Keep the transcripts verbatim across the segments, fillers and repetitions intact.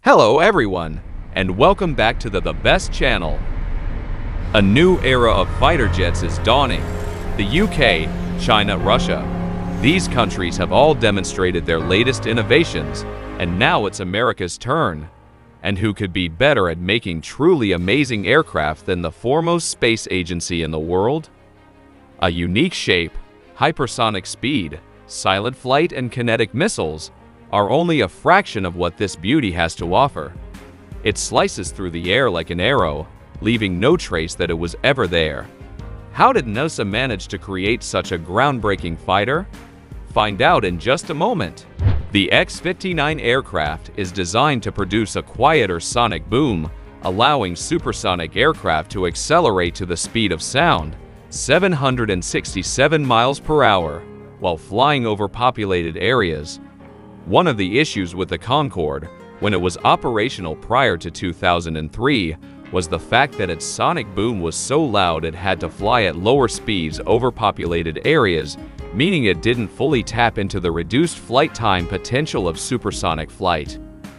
Hello everyone, and welcome back to the, the Best Channel. A new era of fighter jets is dawning. The U K, China, Russia. These countries have all demonstrated their latest innovations, and now it's America's turn. And who could be better at making truly amazing aircraft than the foremost space agency in the world? A unique shape, hypersonic speed, silent flight, and kinetic missiles are only a fraction of what this beauty has to offer. It slices through the air like an arrow, leaving no trace that it was ever there. How did NASA manage to create such a groundbreaking fighter? Find out in just a moment. The X fifty-nine aircraft is designed to produce a quieter sonic boom, allowing supersonic aircraft to accelerate to the speed of sound, seven hundred sixty-seven miles per hour, while flying over populated areas. One of the issues with the Concorde, when it was operational prior to two thousand three, was the fact that its sonic boom was so loud it had to fly at lower speeds over populated areas, meaning it didn't fully tap into the reduced flight time potential of supersonic flight.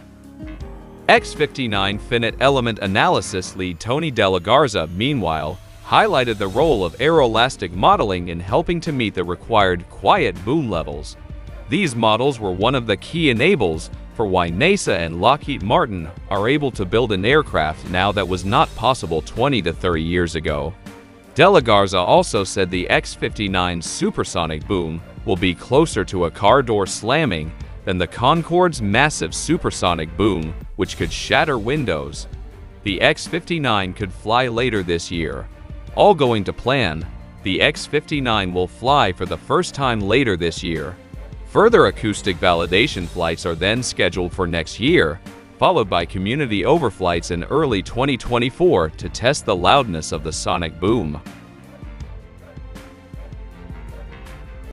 X fifty-nine Finite Element Analysis lead Tony Della Garza, meanwhile, highlighted the role of aeroelastic modeling in helping to meet the required quiet boom levels. These models were one of the key enablers for why NASA and Lockheed Martin are able to build an aircraft now that was not possible twenty to thirty years ago. Della Garza also said the X fifty-nine's supersonic boom will be closer to a car door slamming than the Concorde's massive supersonic boom, which could shatter windows. The X fifty-nine could fly later this year. All going to plan, the X fifty-nine will fly for the first time later this year. Further acoustic validation flights are then scheduled for next year, followed by community overflights in early twenty twenty-four to test the loudness of the sonic boom.